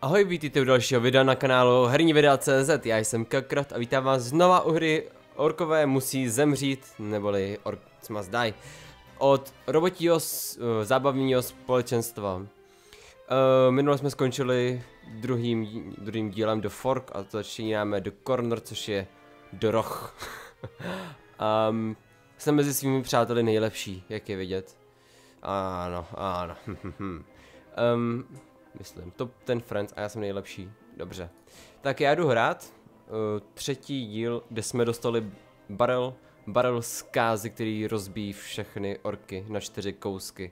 Ahoj, vítejte u dalšího videa na kanálu Herní videa.cz. Já jsem Kakrot a vítám vás znova u hry Orkové musí zemřít, neboli Orcs Must Die, od robotího zábavního společenstva. Minule jsme skončili druhým dílem do Fork a začínáme do Corner, což je do roh. Jsem mezi svými přáteli nejlepší, jak je vidět. Ano. Myslím, to ten Friends a já jsem nejlepší. Dobře. Tak já jdu hrát třetí díl, kde jsme dostali barel zkázy, který rozbíjí všechny orky na 4 kousky.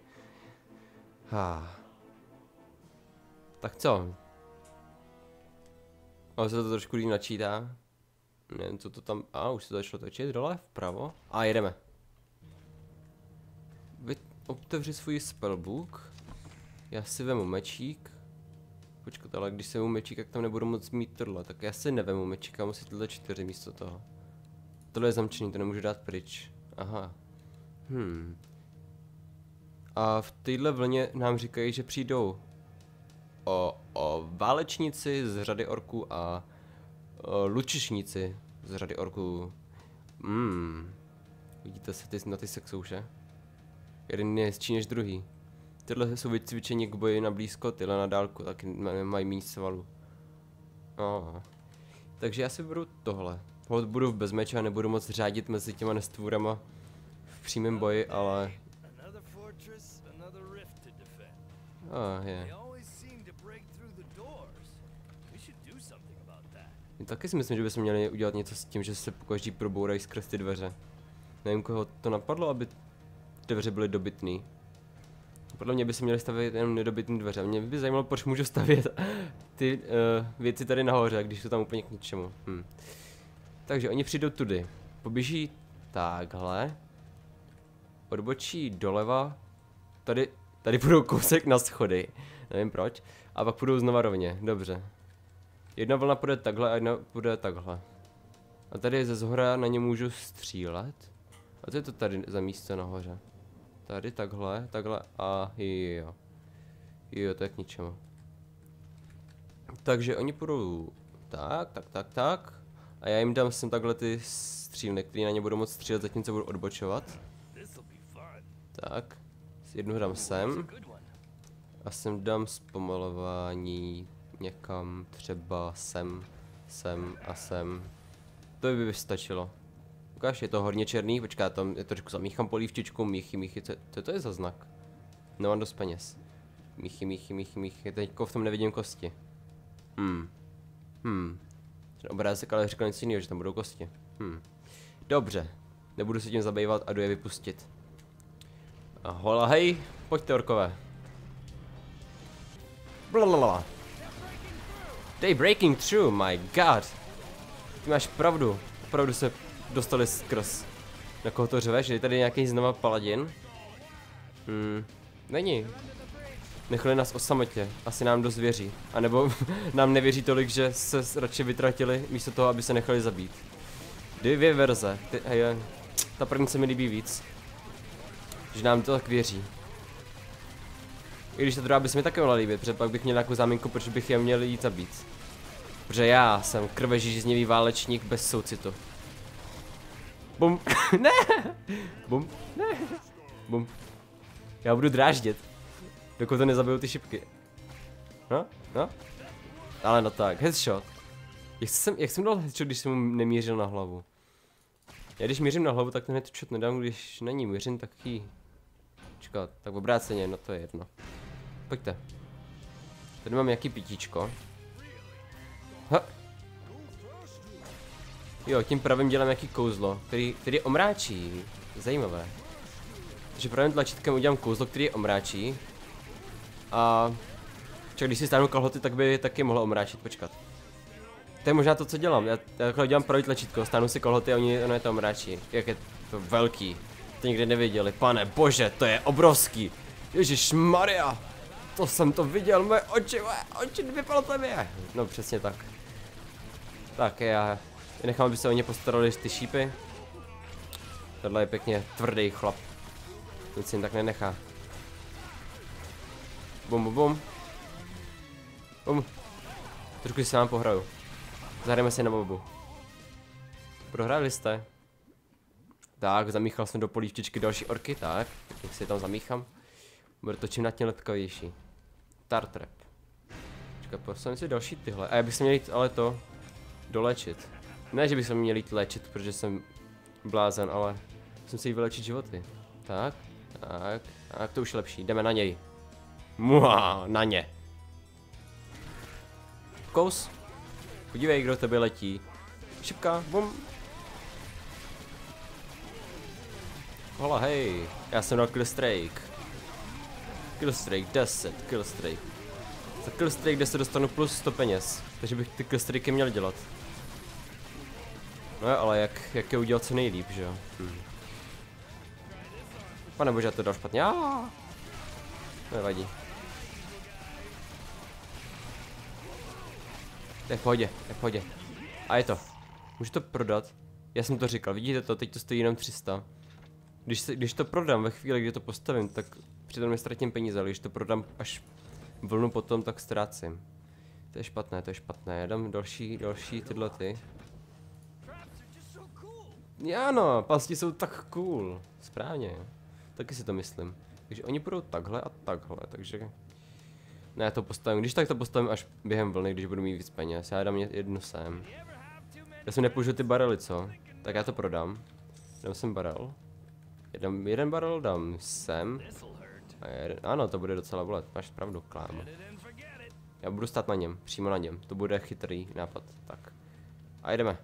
Tak co? Ale se to trošku líp načítá. Nevím, co to tam... už se to začalo točit dole, vpravo. Jedeme. Otevři svůj spellbook. Já si vemu mečík. Počkat, ale když se vemu mečík, tak tam nebudu moc mít tohle. Tak já si nevemu mečík a musím tyhle 4 místo toho. Tohle je zamčený, to nemůžu dát pryč. Aha. A v téhle vlně nám říkají, že přijdou o válečníci z řady orků a lučišníci z řady orků. Vidíte se na ty sexouše? Jeden je hezčí než druhý. Tyhle jsou vycvičení k boji na blízko, tyhle na dálku, taky mají méně svalů. Takže já si beru tohle. Budu bez meče a nebudu moc řádit mezi těma nestvůrama v přímém boji, ale... Taky si myslím, že bychom měli udělat něco s tím, že se pokaždý probourají skrz ty dveře. Nevím, koho to napadlo, aby dveře byly dobytný. Podle mě by se měly stavět jenom nedobytné dveře. Mě by zajímalo, proč můžu stavět ty věci tady nahoře, když jsou tam úplně k ničemu. Takže oni přijdou tudy. Poběží takhle. Odbočí doleva. Tady půjdou kousek na schody. Nevím proč. A pak půjdou znova rovně. Dobře. Jedna vlna půjde takhle a jedna půjde takhle. A tady ze zhora na ně můžu střílet. A co je to tady za místo nahoře? Tady takhle a jo. Jo, to je k ničemu. Takže oni půjdou tak. A já jim dám sem takhle ty střílny, které na ně budou moct střílet, zatímco budu odbočovat. Tak. Jednu dám sem. A sem dám zpomalování někam třeba sem a sem. To by stačilo. Ukáž, je to hodně černý, počká, tam je trošku zamíchám polívčičku, míchy, co to je za znak? Nemám dost peněz. Míchy, teďko v tom nevidím kosti. Ten obrázek ale říkal něco jiného, že tam budou kosti. Dobře, nebudu se tím zabývat a jdu je vypustit. A hola hej, pojďte orkové. Blablabla. They breaking through, my god. Ty máš pravdu, opravdu se dostali skrz. Na koho to řveš? Je tady nějaký znova paladin? Není. Nechali nás o samotě. Asi nám dost věří. A nebo nám nevěří tolik, že se radši vytratili, místo toho, aby se nechali zabít. 2 verze. Ta první se mi líbí víc. Že nám to tak věří. I když ta druhá by se mi také mohla líbit, protože pak bych měl nějakou záminku, proč bych je měl jít zabít. Protože já jsem krvežíznivý válečník bez soucitu. Bum. Ne. Bum. Ne. Bum. Já budu dráždit. Dokud to nezabijou ty šipky. No. Ale no tak, headshot. Jak jsem dal headshot, když jsem mu nemířil na hlavu? Já když mířím na hlavu, tak ten headshot nedám, když na ní mířím, tak jí... Počkat, tak obráceně, no to je jedno. Pojďte. Tady mám nějaký pitíčko. Jo, tím pravým dělám nějaký kouzlo, který omráčí. Zajímavé. Takže pravým tlačítkem udělám kouzlo, který je omráčí. A... když si stáhnu kalhoty, tak by taky mohlo omráčit, počkat. To je možná to, co dělám. Já takhle dělám pravý tlačítko, stáhnu si kalhoty a ono je to omráčí. Jak je to velký. To nikdy neviděli. Pane bože, to je obrovský. Ježišmarja. To jsem to viděl, moje oči vypadlo mě. No přesně tak. Tak já nechám, aby se o ně postarali ty šípy. Tohle je pěkně tvrdý chlap. Nic jim tak nenechá. Bum. Trošku si vám pohraju. Zahrajeme si na mobu. Prohráli jste. Tak, zamíchal jsem do polívčičky další orky, tak. Jak si je tam zamíchám. Bude to čím natně lepkavější. Tartrap. Čekaj, postavím si další tyhle. A já bych se měl jít ale to dolečit. Ne, že bych se měl jít léčit, protože jsem blázen, ale musím si jí vylečit životy. Tak, to už je lepší. Jdeme na něj. Muá, na ně. Kous. Podívej, kdo tebe letí. Šipka, bum. Hola, hej. Já jsem dal killstrike. Killstrike 10, killstrike. Za killstrike 10 dostanu plus 100 peněz. Takže bych ty killstrikey měl dělat. No ale jak je udělat co nejlíp, že jo? Pane bože, já to dal špatně. Nevadí. To je v pohodě. A je to. Můžu to prodat? Já jsem to říkal, vidíte to, teď to stojí jenom 300. Když to prodám ve chvíli, kdy to postavím, tak přitom nestratím peníze, ale když to prodám až vlnu potom, tak ztrácím. To je špatné. Já dám další tyhle ty. Ano, pasti jsou tak cool. Správně. Taky si to myslím. Takže oni budou takhle a takhle, takže... Ne, to postavím, když tak to postavím až během vlny, když budu mít víc peněz. Já dám jednu sem. Já jsem nepoužil ty barely, co? Tak já to prodám. Dám sem barel. Jeden barel dám sem. Ano, to bude docela bolet, máš pravdu, klámo. Já budu stát na něm, přímo na něm. To bude chytrý nápad, tak. A jedeme.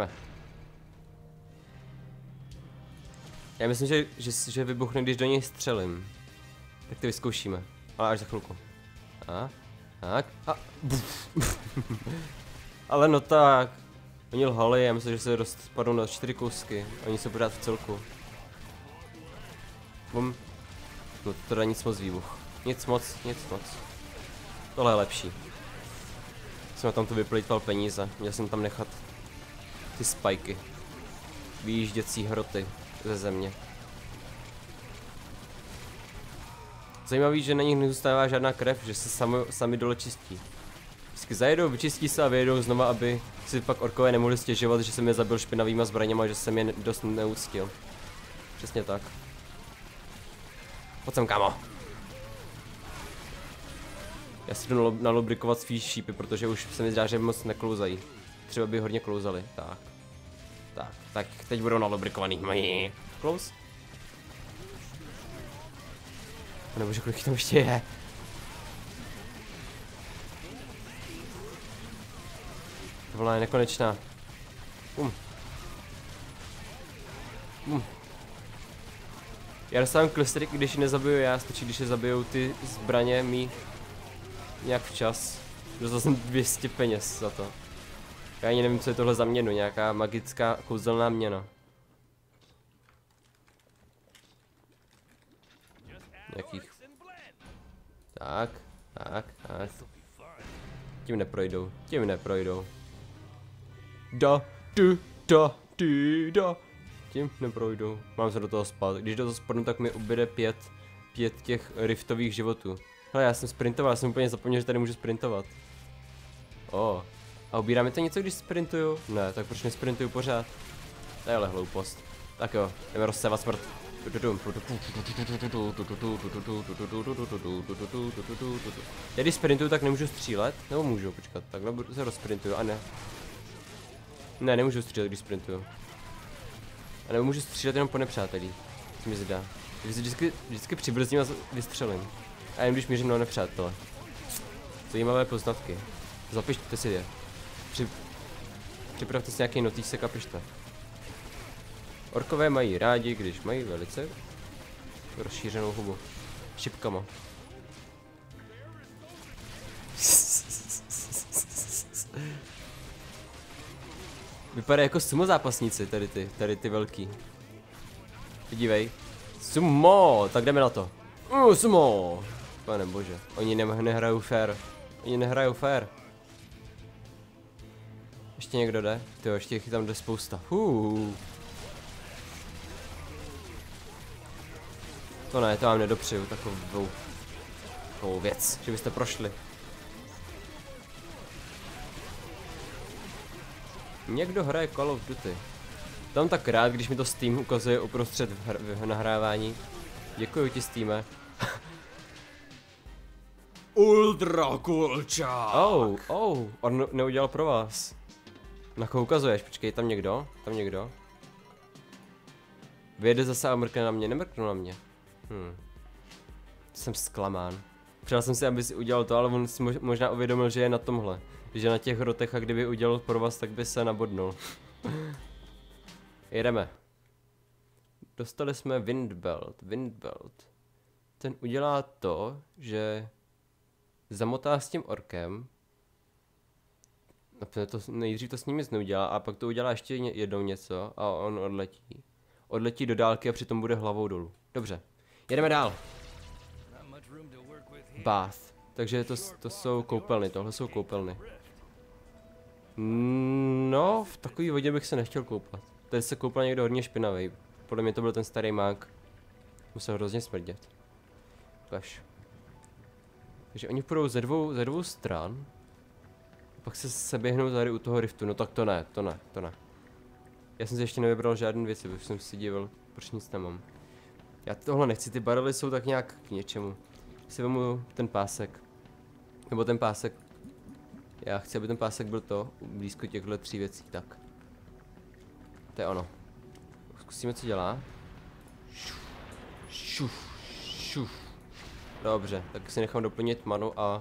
Já myslím, že vybuchne, když do něj střelím. Tak to vyzkoušíme, ale až za chvilku. Tak. Ale no tak. Oni lhali, já myslím, že se rozpadnou na 4 kousky. Oni jsou pořád v celku. Bum. No to dá nic moc výbuch. Nic moc. Tohle je lepší. Jsem tam to vyplýtval peníze. Měl jsem tam nechat ty spajky. Výjížděcí hroty ze země. Zajímavý, že na nich nezůstává žádná krev, že se sami dole čistí. Vždycky zajedou, vyčistí se a vyjedou znova, aby si pak orkové nemohli stěžovat, že jsem je zabil špinavýma zbraněma, že jsem je dost neúctil. Přesně tak. Pojď sem, kámo. Já si jdu nalubrikovat svý šípy, protože už se mi zdá, že moc neklouzají. Třeba by hodně klouzali. Tak, teď budou nalubrikovaný. Klouz. Nebo že kolik tam ještě je. To byla nekonečná. Já dostávám klistrik, když je nezabiju já, stačí, když je zabijou ty zbraně mý nějak včas. Dostal jsem 200 peněz za to. Já ani nevím, co je tohle za měnu, nějaká magická kouzelná měna. Nějakých. Tak. Tím neprojdou. Tím neprojdou. Mám se do toho spát. Když do toho spadnu, tak mi ubyde 5 těch riftových životů. Hele, já jsem sprintoval, já jsem úplně zapomněl, že tady můžu sprintovat. A ubírá mi to něco, když sprintuju? Ne, tak proč nesprintuju pořád? To je ale hloupost. Tak jo, jdeme rozsévat smrt. Já když sprintuju, tak nemůžu střílet? Nebo můžu, počkat, takhle se rozsprintuju, a ne. Ne, nemůžu střílet, když sprintuju. A nebo můžu střílet jenom po nepřátelí, co mi zdá. Takže vždycky přibrzdím a vystřelím. A jen když mířím na nepřátele. Zajímavé poznatky. Zapište si je. Připravte si nějaký notísek a pište. Orkové mají rádi, když mají velice rozšířenou hubu. Šipkama. Vypadá jako sumo zápasníci, tady ty velký. Podívej. Sumo, tak jdeme na to. Sumo. Pane bože, oni nehrajou fair. Ještě někdo jde? Tyjo, ještě jich tam jde spousta. To ne, to vám nedopřeju, takovou věc, že byste prošli. Někdo hraje Call of Duty. Tam tak rád, když mi to Steam ukazuje uprostřed v nahrávání. Děkuji ti, Steame. Ultra kulčák. On neudělal pro vás. Na koho ukazuješ? Počkej, tam někdo? Vyjede zase a mrkne na mě, nemrknu na mě. Jsem zklamán. Přál jsem si, aby si udělal to, ale on si možná uvědomil, že je na tomhle. Že na těch rotech, a kdyby udělal pro vás, tak by se nabodnul. Jedeme. Dostali jsme Windbelt. Ten udělá to, že zamotá s tím orkem. Nejdřív to s ním nic neudělá a pak to udělá ještě jednou něco a on odletí. Odletí do dálky a přitom bude hlavou dolů. Dobře, jedeme dál. Bath. Takže to jsou koupelny, tohle jsou koupelny. No, v takové vodě bych se nechtěl koupat. Tady se koupal někdo hodně špinavý. Podle mě to byl ten starý mák. Musel hrozně smrdět. Ukaž. Takže oni půjdou ze dvou stran. Pak se běhnou tady u toho riftu. No tak to ne. Já jsem si ještě nevybral žádný věci, protože jsem si divil, proč nic nemám. Já tohle nechci, ty barely jsou tak nějak k něčemu. Si vemu ten pásek. Nebo ten pásek. Já chci, aby ten pásek byl to, blízko těchto 3 věcí, tak. To je ono. Zkusíme, co dělá. Šuf. Dobře, tak si nechám doplnit manu a...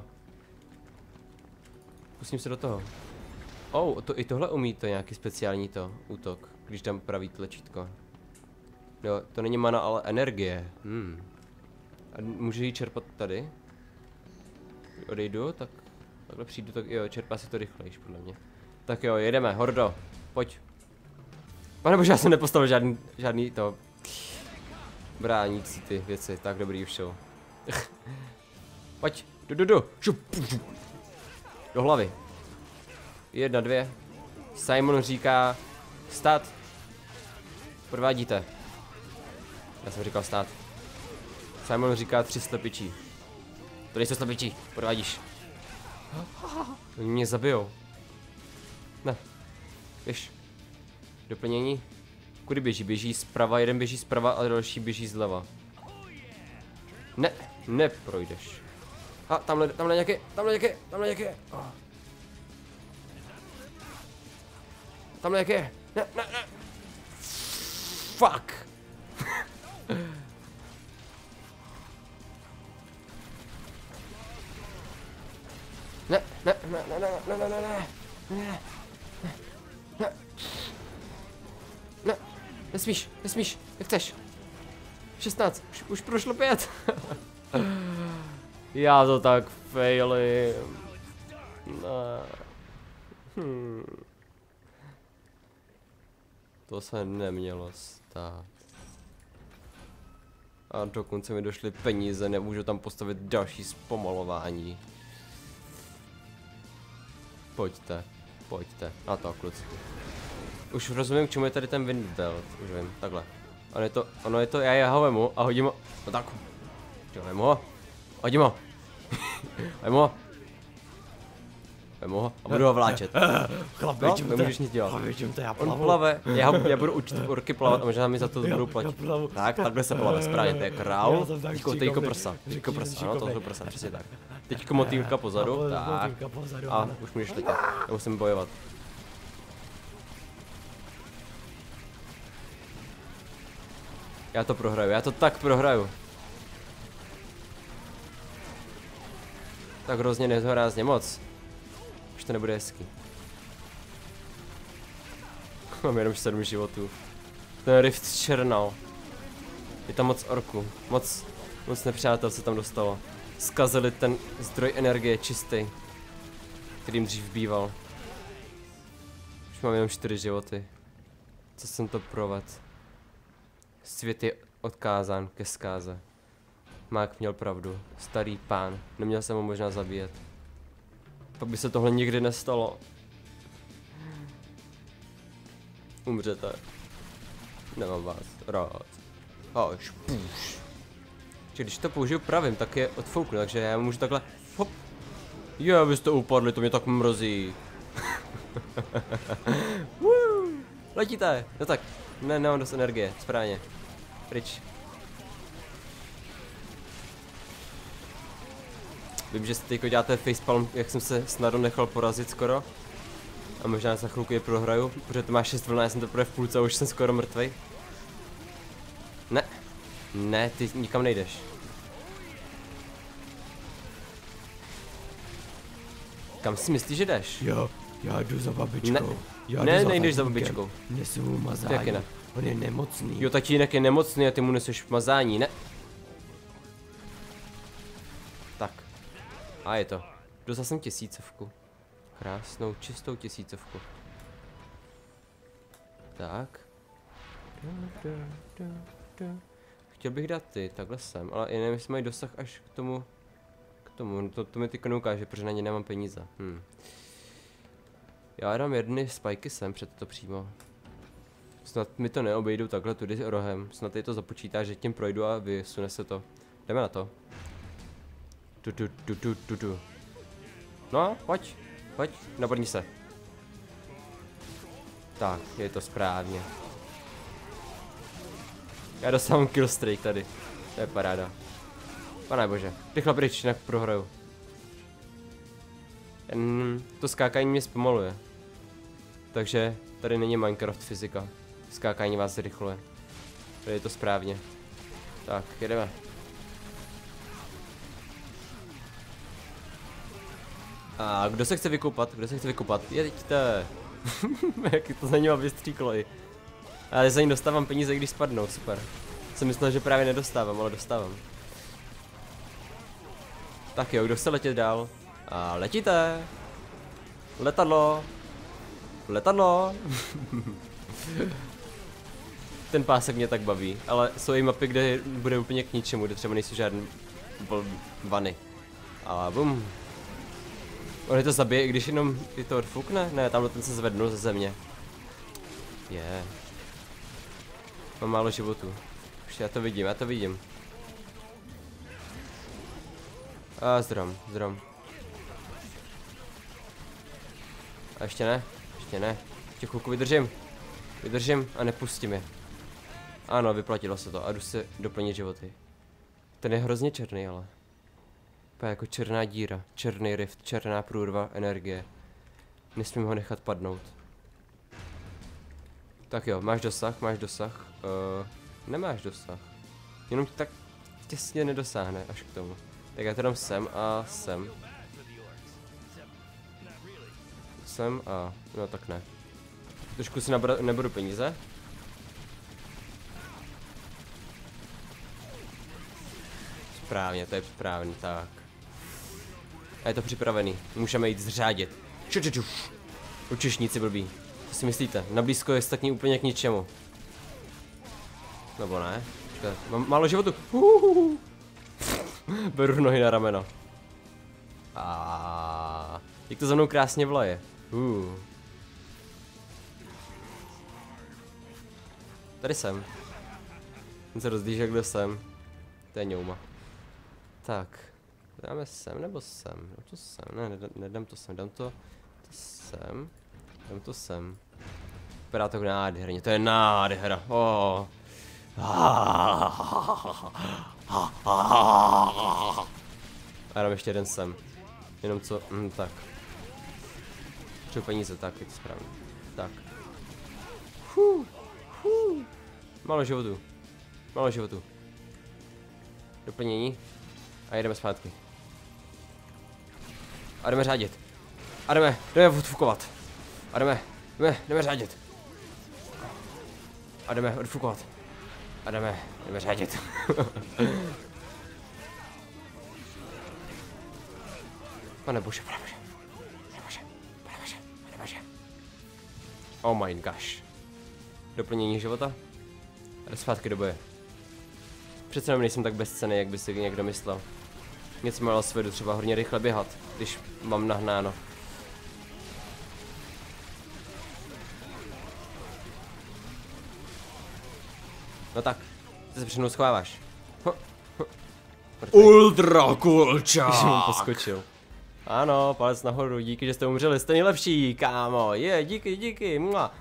Pustím se do toho. I tohle umí to nějaký speciální útok, když dám pravý tlačítko. Jo, to není mana, ale energie. A může ji čerpat tady? Odejdu, tak... Takhle přijdu, tak jo, čerpá si to rychlejš, podle mě. Tak jo, jedeme, Hordo, pojď. Panebože, já jsem nepostavil žádný to... Bránící ty věci, tak dobrý, už jsou. Pojď, do hlavy. 1, 2. Simon říká stát. Podvádíte. Já jsem říkal stát. Simon říká 3 slepičí. To nejsou slepičí, podvádíš. Oni mě zabijou. Ne. Běž. Doplnění. Kudy běží? Běží zprava, jeden běží zprava a další běží zleva. Ne, neprojdeš. A tamhle nějaké. Oh. Tamhle nějaké. Ne. Fuck. Ne, nesmíš, jak chceš. 16, už prošlo 5. Já to tak failím. To se nemělo stát. A dokonce mi došly peníze, nemůžu tam postavit další zpomalování. Pojďte. A to, kluci. Už rozumím, k čemu je tady ten Windbelt. Už vím, takhle. Ono je to, já ho vemu a hodím ho. No tak. Vemu ho. Hodím ho. Vemu ho a budu ho vláčet. Chlapi, nemůžeš nic dělat. On plave, já budu učit orky plavat a možná mi za to budou platit. Tak, takhle se plave, správně, to je král. Teďko prsa. Ano, to jsou prsa, přesně tak. Teďko motýlka pozadu, tak. A už můžeš letět, nemusím bojovat. Já to prohraju, já to tak prohraju. Tak hrozně nezhorázně moc. Už to nebude hezký. Mám jenom 7 životů. Ten rift černal. Je tam moc orků. Moc nepřátel se tam dostalo. Zkazili ten zdroj energie čistý, kterým dřív býval. Už mám jenom 4 životy. Co jsem to provedl? Svět je odkázán ke zkáze. Mák měl pravdu. Starý pán. Neměl jsem ho možná zabíjet. Pak by se tohle nikdy nestalo. Umřete. Nemám vás rád. Až půš. Když to použiju pravým, tak je odfouknu, takže já můžu takhle. Hop. Jo, abyste upadli, to mě tak mrzí. Letíte, no tak, ne, nemám dost energie, správně. Pryč. Vím, že si teďko děláte facepalm, jak jsem se snadno nechal porazit skoro. A možná za chvilku je prohraju, protože to má 6 vln, já jsem teprve v půlce a už jsem skoro mrtvej. Ne, ne, ty nikam nejdeš. Kam si myslíš, že jdeš? Já jdu za babičkou. Ne, nejdeš za babičkou. Nesu mu mazání. Jak ne? On je nemocný. Jo, tatínek je nemocný a ty mu neseš mazání, ne? Tak. A je to. Dostal jsem 1000. Krásnou, čistou 1000. Tak. Chtěl bych dát ty, takhle sem, ale já nevím, jestli mají dosah až k tomu. To mi teďka neukáže, protože na ně nemám peníze. Já dám jedny spajky sem před to přímo. Snad mi to neobejdou takhle tudy rohem. Snad je to započítá, že tím projdu a vysune se to. Jdeme na to. No, pojď, nabrni se. Tak, je to správně. Já dostávám killstreak tady. To je paráda. Pane bože, rychle pryč, jinak prohraju. To skákání mě zpomaluje. Takže tady není Minecraft fyzika. Skákání vás zrychluje. Tady je to správně. Tak, jedeme. A kdo se chce vykoupat? Jeďte. Jak to za ním vystříklo i. Ale za ní dostávám peníze, když spadnou, super. Jsem myslel, že právě nedostávám, ale dostávám. Tak jo, kdo chce letět dál? A letíte. Letadlo. Ten pásek mě tak baví, ale jsou i mapy, kde bude úplně k ničemu, kde třeba nejsou žádný vany. A bum. On je to zabije, i když jenom je to odfukne? Ne, tamhle ten se zvednul ze země. Je. Mám málo životů. Už já to vidím. A zdrom. A ještě ne. Ještě chvilku vydržím a nepustím je. Ano, vyplatilo se to a jdu si doplnit životy. Ten je hrozně černý, ale. To je jako černá díra, černý rift, černá průrva energie. Nesmím ho nechat padnout. Tak jo, máš dosah? Nemáš dosah. Jenom tak těsně nedosáhne až k tomu. Tak já to dám sem a sem. Sem a... no tak ne. Trošku si nebudu peníze. Správně, to je správný, tak. A je to připravený, můžeme jít zřádit. Učešníci blbí. Co si myslíte? Na blízko je statní úplně k ničemu. Nebo ne? Počkej, mám málo životu. Beru nohy na rameno. A jak to za mnou krásně vlaje. Tady jsem. Ten se rozdížel, kdo jsem. To je ňouma. Tak. Dáme sem nebo sem? Dám to sem, ne, nedám to sem, dám to sem. Dám to sem. Vypadá to nádherně, to je nádhera. Oh. A dám ještě jeden sem. Jenom co, tak. Třeba peníze, tak, je to správně. Tak. Málo životu. Doplnění. A jedeme zpátky. A jdeme řádit. A jdeme odfukovat. A jdeme řádit. A jdeme odfukovat. A jdeme řádit. Pane bože. Oh my gosh. Doplnění života. A jde zpátky do boje. Přece jenom nejsem tak bezcenný, jak by si někdo myslel. Něco málo svedu, třeba hodně rychle běhat, když mám nahnáno. No tak, ty se před schováváš. Ultra kulčák! Že mu poskočil. Ano, palec nahoru, díky, že jste umřeli, jste nejlepší, kámo, díky, mua.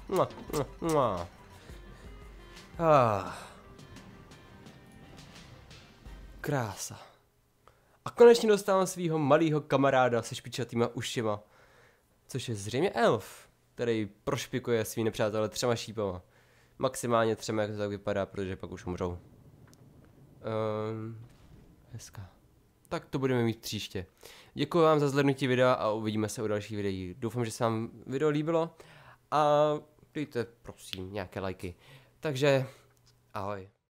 Krása. A konečně dostávám svého malého kamaráda se špičatýma ušima, což je zřejmě elf, který prošpikuje svý nepřátele 3 šípama. Maximálně 3, jak to tak vypadá, protože pak už umřou. Hezká. Tak to budeme mít příště. Děkuji vám za zhlédnutí videa a uvidíme se u dalších videí. Doufám, že se vám video líbilo a dejte prosím nějaké lajky. Takže ahoj.